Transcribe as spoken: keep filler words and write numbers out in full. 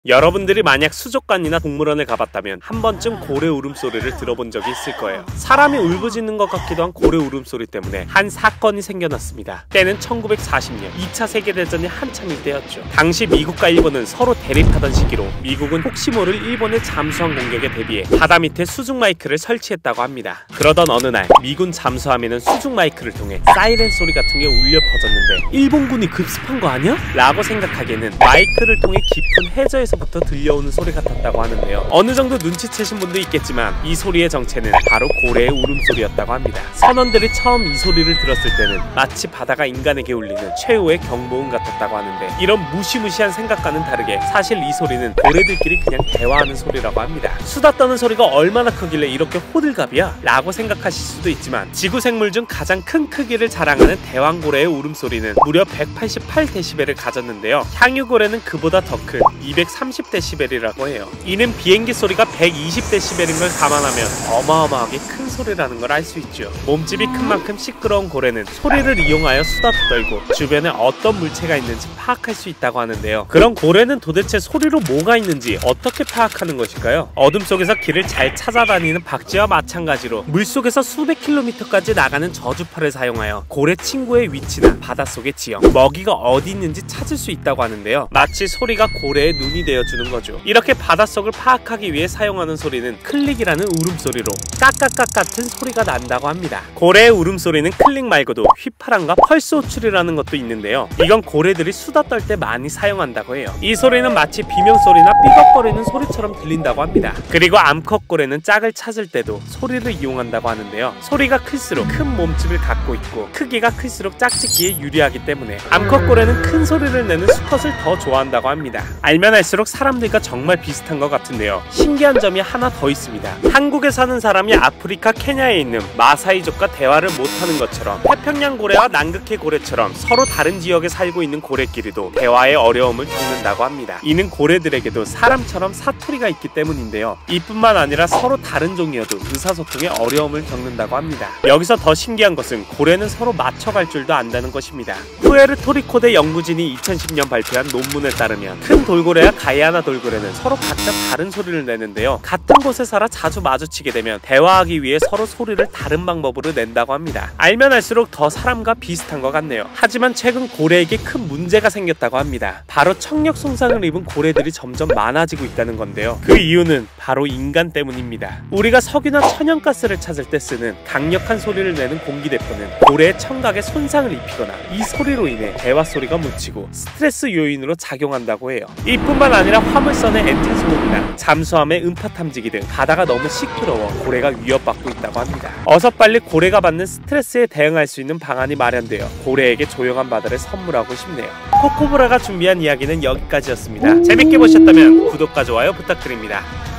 여러분들이 만약 수족관이나 동물원을 가봤다면 한 번쯤 고래 울음소리를 들어본 적이 있을 거예요. 사람이 울부짖는 것 같기도 한 고래 울음소리 때문에 한 사건이 생겨났습니다. 때는 천구백사십 년 이 차 세계대전이 한참일 때였죠. 당시 미국과 일본은 서로 대립하던 시기로 미국은 혹시 모를 일본의 잠수함 공격에 대비해 바다 밑에 수중 마이크를 설치했다고 합니다. 그러던 어느 날 미군 잠수함에는 수중 마이크를 통해 사이렌 소리 같은 게 울려 퍼졌는데 일본군이 급습한 거 아니야? 라고 생각하기에는 마이크를 통해 깊은 해저에서 부터 들려오는 소리 같았다고 하는데요. 어느 정도 눈치채신 분도 있겠지만 이 소리의 정체는 바로 고래의 울음소리였다고 합니다. 선원들이 처음 이 소리를 들었을 때는 마치 바다가 인간에게 울리는 최후의 경보음 같았다고 하는데 이런 무시무시한 생각과는 다르게 사실 이 소리는 고래들끼리 그냥 대화하는 소리라고 합니다. 수다 떠는 소리가 얼마나 크길래 이렇게 호들갑이야? 라고 생각하실 수도 있지만 지구 생물 중 가장 큰 크기를 자랑하는 대왕고래의 울음소리는 무려 백팔십팔 데시벨을 가졌는데요. 향유고래는 그보다 더 큰 이백삼십 데시벨이라고 해요. 이는 비행기 소리가 백이십 데시벨인 걸 감안하면 어마어마하게 큰 소리라는 걸 알 수 있죠. 몸집이 큰 만큼 시끄러운 고래는 소리를 이용하여 수다도 떨고 주변에 어떤 물체가 있는지 파악할 수 있다고 하는데요. 그럼 고래는 도대체 소리로 뭐가 있는지 어떻게 파악하는 것일까요? 어둠 속에서 길을 잘 찾아다니는 박쥐와 마찬가지로 물속에서 수백 킬로미터까지 나가는 저주파를 사용하여 고래 친구의 위치나 바닷속의 지형, 먹이가 어디 있는지 찾을 수 있다고 하는데요. 마치 소리가 고래의 눈이 되어주는 거죠. 이렇게 바닷속을 파악하기 위해 사용하는 소리는 클릭이라는 울음소리로 까까까 같은 소리가 난다고 합니다. 고래의 울음소리는 클릭 말고도 휘파람과 펄스 호출이라는 것도 있는데요. 이건 고래들이 수다 떨 때 많이 사용한다고 해요. 이 소리는 마치 비명소리나 삐걱거리는 소리처럼 들린다고 합니다. 그리고 암컷고래는 짝을 찾을 때도 소리를 이용한다고 하는데요. 소리가 클수록 큰 몸집을 갖고 있고 크기가 클수록 짝짓기에 유리하기 때문에 암컷고래는 큰 소리를 내는 수컷을 더 좋아한다고 합니다. 알면 알수록 사람들과 정말 비슷한 것 같은데요. 신기한 점이 하나 더 있습니다. 한국에 사는 사람이 아프리카 케냐에 있는 마사이족과 대화를 못하는 것처럼 태평양 고래와 남극해 고래처럼 서로 다른 지역에 살고 있는 고래끼리도 대화에 어려움을 겪는다고 합니다. 이는 고래들에게도 사람처럼 사투리가 있기 때문인데요. 이뿐만 아니라 서로 다른 종이어도 의사소통에 어려움을 겪는다고 합니다. 여기서 더 신기한 것은 고래는 서로 맞춰갈 줄도 안다는 것입니다. 푸에르토리코대 연구진이 이천십 년 발표한 논문에 따르면 큰 돌고래와 가이아나 돌고래는 서로 각자 다른 소리를 내는데요. 같은 곳에 살아 자주 마주치게 되면 대화하기 위해 서로 소리를 다른 방법으로 낸다고 합니다. 알면 알수록 더 사람과 비슷한 것 같네요. 하지만 최근 고래에게 큰 문제가 생겼다고 합니다. 바로 청력 손상을 입은 고래들이 점점 많아지고 있다는 건데요. 그 이유는 바로 인간 때문입니다. 우리가 석유나 천연가스를 찾을 때 쓰는 강력한 소리를 내는 공기대포는 고래의 청각에 손상을 입히거나 이 소리로 인해 대화 소리가 묻히고 스트레스 요인으로 작용한다고 해요. 이뿐만 아니라 화물선의 엔진 소음이나 잠수함의 음파 탐지기 등 바다가 너무 시끄러워 고래가 위협받고 있다고 합니다. 어서 빨리 고래가 받는 스트레스에 대응할 수 있는 방안이 마련되어 고래에게 조용한 바다를 선물하고 싶네요. 코코브라가 준비한 이야기는 여기까지였습니다. 재밌게 보셨다면 구독과 좋아요 부탁드립니다.